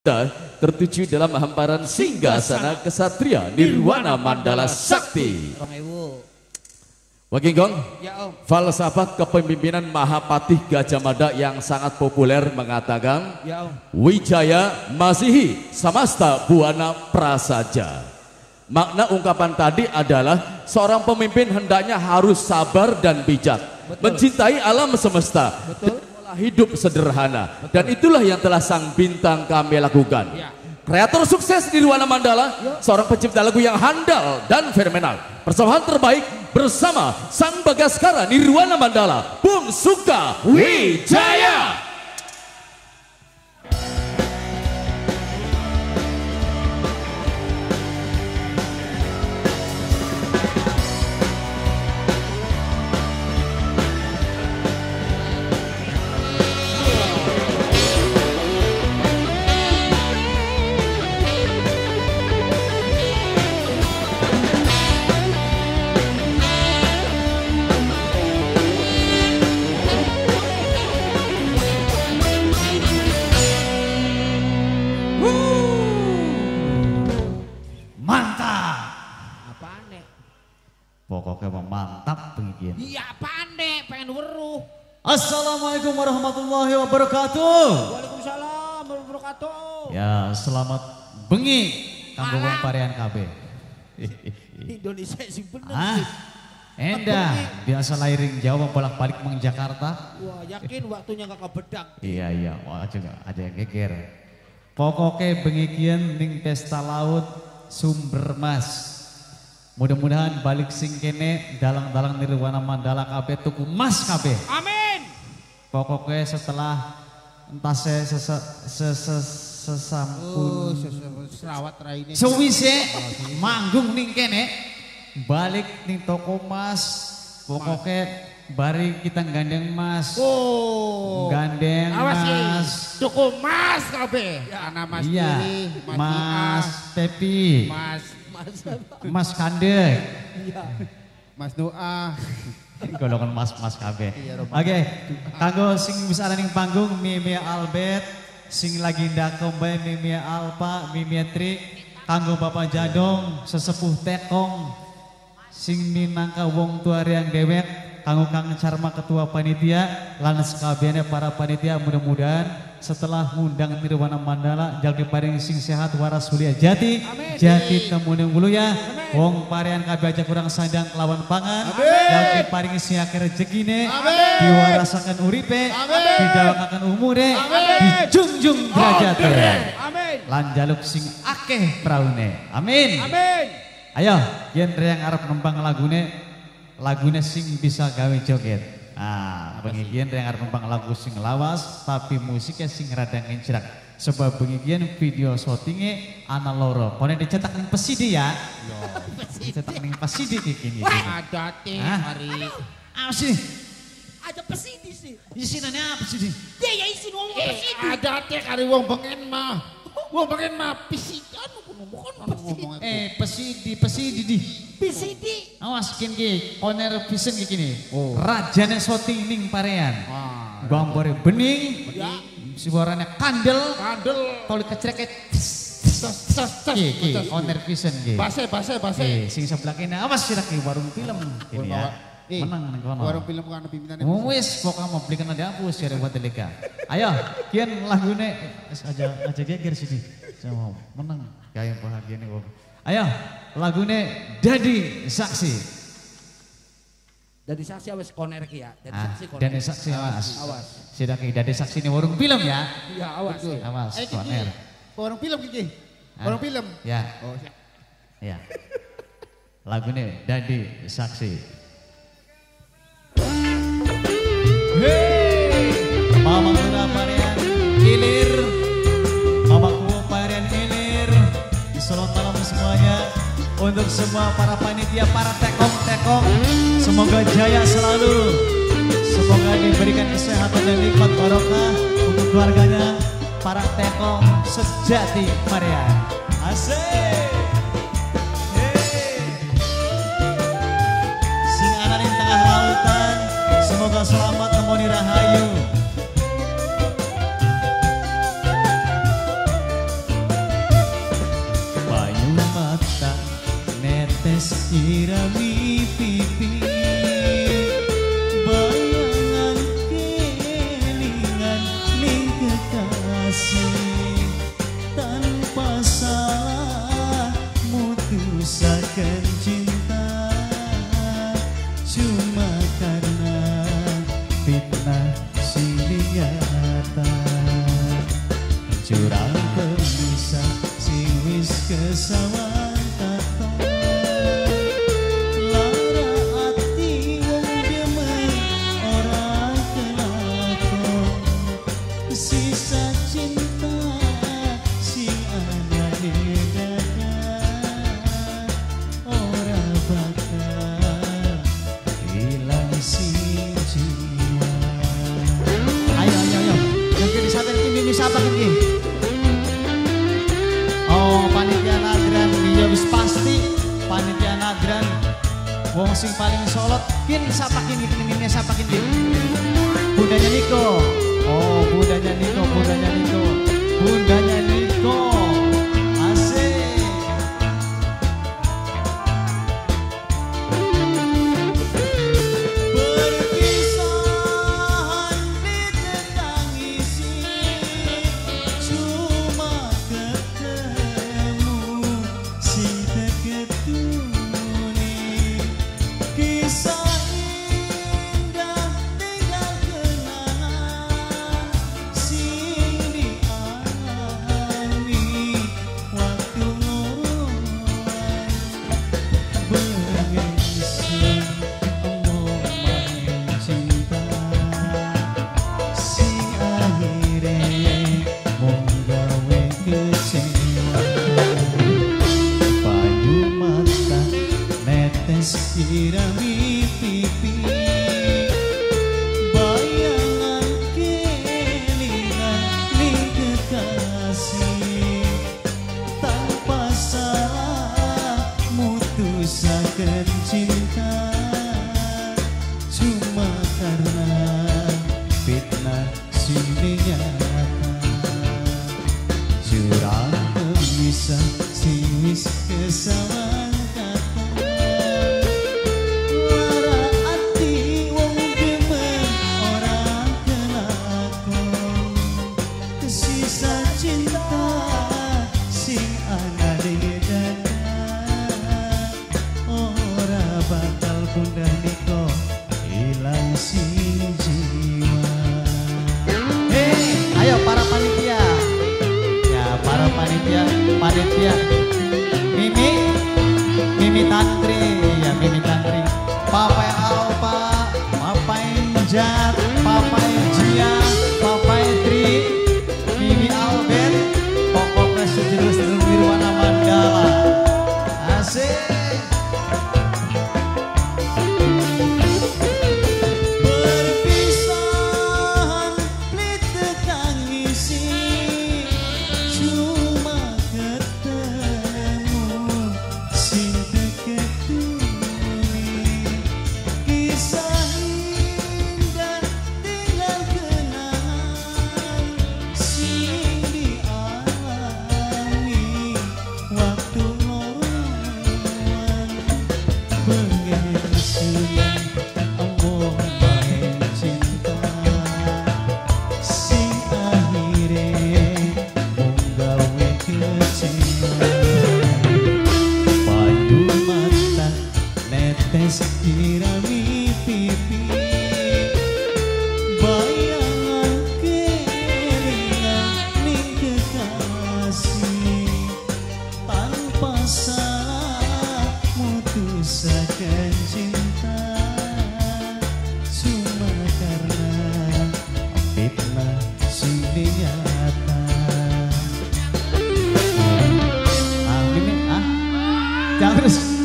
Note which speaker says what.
Speaker 1: tertuju dalam hamparan singgasana kesatria Nirwana Mandala Sakti. Waginggong,
Speaker 2: ya,
Speaker 1: falsafah kepemimpinan Mahapatih Gajah Mada yang sangat populer mengatakan,
Speaker 2: ya,
Speaker 1: Wijaya Masihi Samasta Buana Prasaja. Makna ungkapan tadi adalah seorang pemimpin hendaknya harus sabar dan bijak, mencintai alam semesta, dan hidup sederhana. Dan itulah yang telah sang bintang kami lakukan. Kreator sukses Nirwana Mandala, seorang pencipta lagu yang handal dan fenomenal. Persembahan terbaik bersama sang Bagaskara Nirwana Mandala, Bung Suka Wijaya.
Speaker 3: Pokoknya mantap begini.
Speaker 2: Iya pandai, pengen weruh.
Speaker 3: Assalamualaikum warahmatullahi wabarakatuh.
Speaker 2: Waalaikumsalam warahmatullahi wabarakatuh.
Speaker 3: Ya selamat bengi kanggo wong parean kabeh.
Speaker 2: Indonesia sih bener
Speaker 3: sih. Endah, biasa lairing Jawa bolak-balik meng Jakarta.
Speaker 2: Wah yakin waktunya gak kebedak.
Speaker 3: Iya, wah juga ada yang geger. Pokoknya bengi kian ning pesta laut Sumber Mas. Mudah-mudahan balik sing kene dalang-dalang Nirwana Mandala kabeh tuku emas kabeh.
Speaker 2: Amin.
Speaker 3: Pokoknya setelah entah sesampun
Speaker 2: selawat raine.
Speaker 3: Sewise manggung ning kene balik ning toko emas. Pokoknya bari kita gandeng emas.
Speaker 2: Oh.
Speaker 3: Gandeng emas.
Speaker 2: Tuku emas kabeh. Ana Mas
Speaker 3: iya,
Speaker 2: Diri,
Speaker 3: Mas Pepi. Mas Kandek,
Speaker 2: Mas Doa,
Speaker 3: golongan mas kabeh. Oke, kanggo sing bisa ning panggung Mimi Albert, sing lagi ndakombe Mimi Alpa, Mimi Tri, kanggo Bapak Jadong, sesepuh Tekong, sing minangka wong tua yang dewek, kanggo Kang Carma ketua panitia, lan sakabehane para panitia mudah-mudahan setelah ngundang Nirwana Mandala jalki paring sing sehat waras mulia jati. Amin. Jati temuning uluya wong parean kabeh aja kurang sandang kelawan pangan jalki paring sing akeh rezekine diwarasaken uripe didawakaken umure dijunjung derajate lan jaluk sing akeh praune amin. Ayo yen reyang arep nembang lagune sing bisa gawe joget. Bengigian yang harus nembang lagu sing lawas tapi musiknya sing rada ngencrak. Sebab bengigian video syutingnya ana loro. Konen dicetak ning pesidi ya. Dicetak ning pesidi iki.
Speaker 2: Ada teh hari.
Speaker 3: Sih.
Speaker 2: Ada pesidi sih.
Speaker 3: Isinane apa sih?
Speaker 2: Dia ya isin ngomong pesidi. Ada teh kari wong bengen mah. Wong bengen mah pisidan ngomong. Pesidi di. PCD.
Speaker 3: Awas ki Oner Vision iki nih. Rajane syuting ning parean. Gambare bening. Suaranya kandel. Toli kecreket. Iki Oner Vision iki.
Speaker 2: Base.
Speaker 3: Sing sebelah kene awas sira ki warung film ini ya. Menang ning kono.
Speaker 2: Warung film kan pimpinane.
Speaker 3: Wis pokoknya mau belikan ada hapus ya buat delika. Ayo, kian lagune aja geger sini. Saya mau menang kayak bahagia nih. Ayo, lagune Dadi Saksi.
Speaker 2: Dadi Saksi awes koner ki ya.
Speaker 3: Dadi Saksi awas. Sudah ki Dadi Saksi ini warung film ya.
Speaker 2: Iya awas.
Speaker 3: Awas koner.
Speaker 2: Warung film ki. Warung film.
Speaker 3: Ya. Oh ya. Lagune Dadi Saksi. Hey, Mama Mura Parian Hilir, Mama Kuwo Parian Hilir. Selamat malam semuanya. Untuk semua para panitia, para tekong-tekong, semoga jaya selalu. Semoga diberikan kesehatan dan nikmat barokah untuk keluarganya, para tekong sejati Parian. Asik. Sing ana ning tengah lautan, semoga selamat nemoni rahayu. sirami pipi bayangan kelingan ning kekasih tanpa salah mutusaken cinta cuma karena fitnah silih nyata curang pemisah sing wis kesawan tato lara ati wong demen ora kenapa sisa cinta sing ana di dada ora bakal hilang si jiwa. Ayo yang jadi sadar ini siapa ini? Oh, panitia Nagran, iya wis pasti panitia Nagran. Wong sing paling solot, kin siapa kin ini siapa kin Bundanya Niko. Oh, bundanya Niko. Bundanya Niko. Asik. Berpisahan ditangisi cuma kisah indah tinggal kenangan sing dialami waktu ngorong bengisan omong main cinta sing akhirnya mung gawe kecewa payu mata netes sirami pipi bayangan kelingan ning kekasih tanpa salah mutusaken cinta cuma karena fitnah silih nyata curang pemisah sing wis kesawan Bunda Niko hilang si jiwa. Ayo para panitia. Ya para panitia Mimi Tantri, ya Mimi Tantri. Papai Alpa, Papai Jat, Papai Jia, Papai Tri, Mimi Albert, pokoknya sedulur-sedulur Nirwana Mandala. Asik. Sirami pipi bayangan kelingan ning kekasih tanpa salah mutusaken cinta cuma karena fitnah silih nyata. Jangan terus